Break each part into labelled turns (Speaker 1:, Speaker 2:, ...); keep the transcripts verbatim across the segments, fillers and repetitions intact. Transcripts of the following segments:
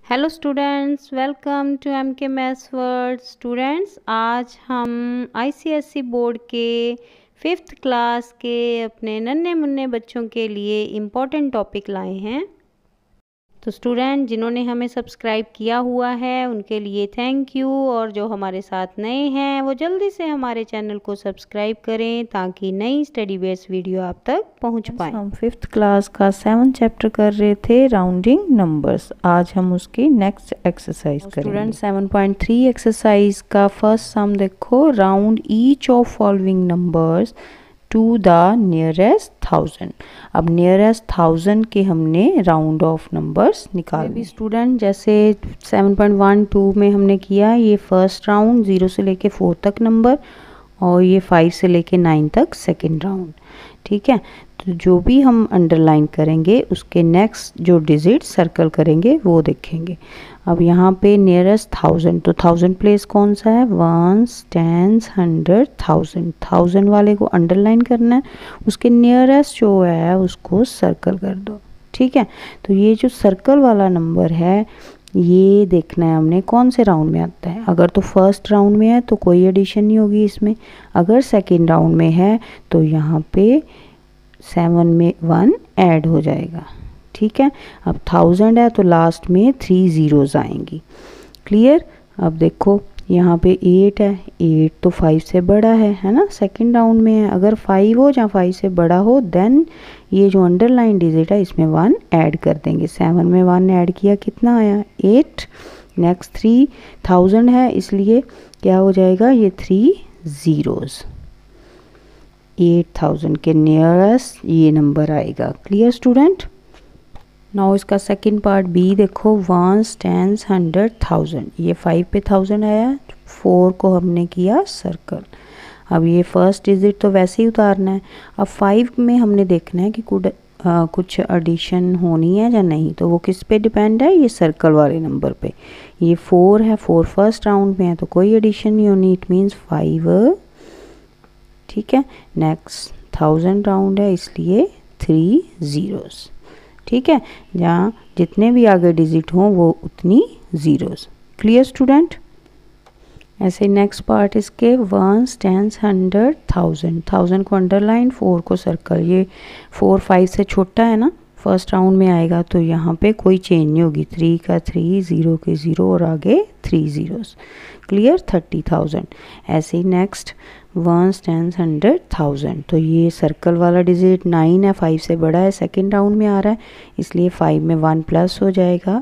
Speaker 1: Hello students, welcome to M K maths world. Students, आज हम ICSE board के fifth class के अपने नन्हे मुन्ने बच्चों के लिए इम्पोर्टेंट टॉपिक लाए हैं। तो स्टूडेंट जिन्होंने हमें सब्सक्राइब किया हुआ है उनके लिए थैंक यू, और जो हमारे साथ नए हैं वो जल्दी से हमारे चैनल को सब्सक्राइब करें ताकि नई स्टडी बेस्ड वीडियो आप तक पहुंच पाए।
Speaker 2: हम फिफ्थ क्लास का सेवन चैप्टर कर रहे थे राउंडिंग नंबर्स। आज हम उसकी नेक्स्ट एक्सरसाइज करेंगे। Student seven point three exercise का फर्स्ट सम देखो, round each of following numbers to the nearest thousand. अब नियरेस्ट थाउजेंड के हमने राउंड ऑफ नंबर्स निकाले भी स्टूडेंट, जैसे सेवन पॉइंट वन टू में हमने किया ये फर्स्ट राउंड ज़ीरो से लेके फोर तक नंबर, और ये फाइव से लेके नाइन तक सेकेंड राउंड। ठीक है, तो जो भी हम अंडरलाइन करेंगे उसके नेक्स्ट जो डिजिट सर्कल करेंगे वो देखेंगे। अब यहाँ पे नियरेस्ट थाउजेंड, तो थाउजेंड प्लेस कौन सा है, ones, tens, hundred, thousand. Thousand वाले को अंडरलाइन करना है, उसके नियरेस्ट जो है उसको सर्कल कर दो। ठीक है, तो ये जो सर्कल वाला नंबर है ये देखना है हमने कौन से राउंड में आता है। अगर तो फर्स्ट राउंड में है तो कोई एडिशन नहीं होगी इसमें, अगर सेकेंड राउंड में है तो यहाँ पे सेवन में वन ऐड हो जाएगा। ठीक है, अब थाउजेंड है तो लास्ट में थ्री ज़ीरोज़ आएंगी। क्लियर। अब देखो यहाँ पे एट है, एट तो फाइव से बड़ा है है ना, सेकंड राउंड में है। अगर फाइव हो या फाइव से बड़ा हो देन ये जो अंडरलाइन डिजिट है इसमें वन ऐड कर देंगे। सेवन में वन ऐड किया, कितना आया, एट। नेक्स्ट थ्री थाउजेंड है इसलिए क्या हो जाएगा, ये थ्री ज़ीरोज़। एट थाउजेंड के नियरेस्ट ये नंबर आएगा। Clear student. नाउ इसका सेकंड पार्ट बी देखो, वंस, टेंस, हंड्रेड, थाउजेंड। ये फाइव पे थाउजेंड आया, फोर को हमने किया सर्कल। अब ये फर्स्ट डिजिट तो वैसे ही उतारना है। अब फाइव में हमने देखना है कि कुछ आ, कुछ एडिशन होनी है या नहीं, तो वो किस पे डिपेंड है, ये सर्कल वाले नंबर पे। ये फोर है, फोर फर्स्ट राउंड में है तो कोई एडिशन नहीं होनी, इट मीन्स फाइव। ठीक है, नेक्स्ट थाउजेंड राउंड है इसलिए थ्री ज़ीरोज़। ठीक है, जहाँ जितने भी आगे डिजिट हों वो उतनी ज़ीरोज़। Clear student. ऐसे नेक्स्ट पार्ट इसके, ones, tens, hundred, thousand. Thousand को अंडरलाइन, फोर को सर्कल। ये फोर फाइव से छोटा है ना, फर्स्ट राउंड में आएगा तो यहाँ पे कोई चेंज नहीं होगी। थ्री का थ्री, ज़ीरो के ज़ीरो और आगे three zeros. Clear, thirty thousand. ऐसे ही next ones, tens, hundred, thousand. तो ये सर्कल वाला डिजिट नाइन है, फाइव से बड़ा है, सेकेंड राउंड में आ रहा है इसलिए फाइव में वन प्लस हो जाएगा,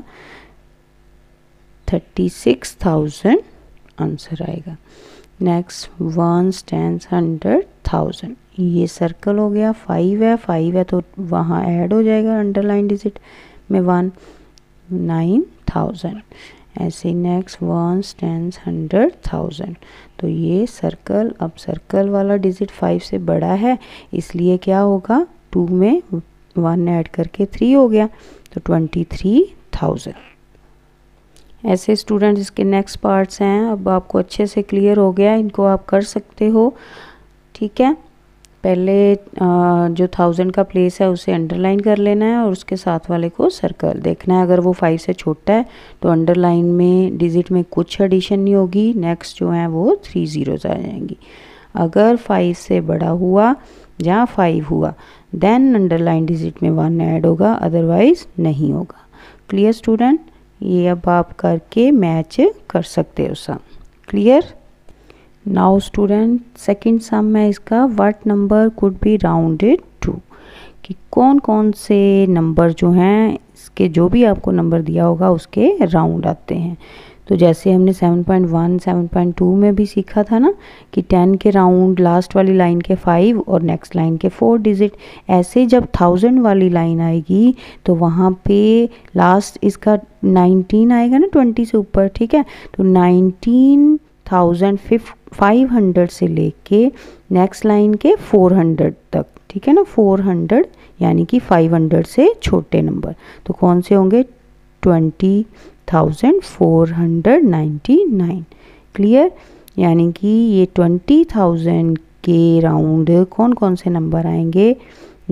Speaker 2: थर्टी सिक्स थाउजेंड आंसर आएगा। Next ones, tens, hundred, thousand. ये सर्कल हो गया, फाइव है, फाइव है तो वहाँ ऐड हो जाएगा अंडरलाइन डिजिट में वन, नाइन थाउजेंड। ऐसे next ones, tens, hundred, thousand. तो ये सर्कल, अब सर्कल वाला डिजिट फाइव से बड़ा है इसलिए क्या होगा, टू में वन ऐड करके थ्री हो गया तो ट्वेंटी थ्री थाउजेंड। ऐसे स्टूडेंट इसके नेक्स्ट पार्ट्स हैं, अब आपको अच्छे से क्लियर हो गया, इनको आप कर सकते हो। ठीक है, पहले जो थाउजेंड का प्लेस है उसे अंडरलाइन कर लेना है और उसके साथ वाले को सर्कल देखना है। अगर वो फाइव से छोटा है तो अंडरलाइन में डिजिट में कुछ एडिशन नहीं होगी, नेक्स्ट जो है वो थ्री ज़ीरोज़ आ जाएंगी। अगर फाइव से बड़ा हुआ या फाइव हुआ देन अंडरलाइन डिजिट में वन ऐड होगा, अदरवाइज नहीं होगा। Clear student. ये अब आप करके मैच कर सकते हो sum. Clear. Now student second sum है इसका, what number could be rounded to. कि कौन कौन से नंबर जो हैं इसके जो भी आपको नंबर दिया होगा उसके राउंड आते हैं। तो जैसे हमने seven point one, seven point two में भी सीखा था ना कि टेन के राउंड लास्ट वाली लाइन के फाइव और नेक्स्ट लाइन के फोर डिजिट। ऐसे जब थाउजेंड वाली लाइन आएगी तो वहाँ पे लास्ट इसका नाइनटीन आएगा ना, ट्वेंटी से ऊपर। ठीक है, तो नाइनटीन थाउजेंड फाइव हंड्रेड से लेके नेक्स्ट लाइन के फोर हंड्रेड तक। ठीक है ना, फोर हंड्रेड यानी कि फाइव हंड्रेड से छोटे नंबर तो कौन से होंगे, twenty thousand four hundred ninety nine. Clear, यानी कि ये ट्वेंटी थाउजेंड के राउंड कौन कौन से नंबर आएंगे,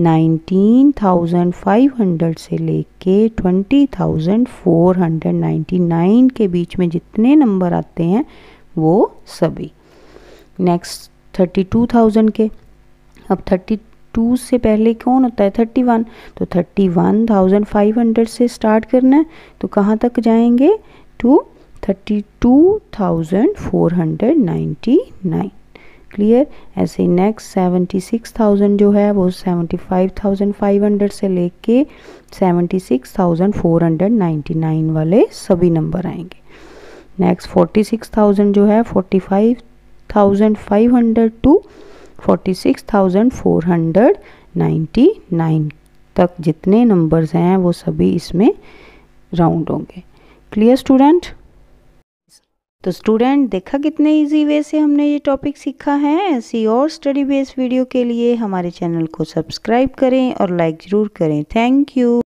Speaker 2: नाइनटीन थाउजेंड फाइव हंड्रेड से लेके twenty thousand four hundred ninety nine के बीच में जितने नंबर आते हैं वो सभी। नेक्स्ट थर्टी टू थाउजेंड के, अब थर्टी टू से पहले कौन होता है थर्टी वन, तो thirty one thousand five hundred से स्टार्ट करना है, तो कहाँ तक जाएंगे to thirty two thousand four hundred ninety nine. Clear. ऐसे नेक्स्ट सेवेंटी सिक्स थाउजेंड जो है वो seventy five thousand five hundred से लेके seventy six thousand four hundred ninety nine वाले सभी नंबर आएंगे। नेक्स्ट फोर्टी सिक्स थाउजेंड जो है forty five thousand five hundred to forty six thousand four hundred ninety nine तक जितने नंबर्स हैं वो सभी इसमें राउंड होंगे। Clear student. तो स्टूडेंट देखा कितने इजी वे से हमने ये टॉपिक सीखा है। ऐसी और स्टडी बेस्ड वीडियो के लिए हमारे चैनल को सब्सक्राइब करें और लाइक ज़रूर करें। Thank you.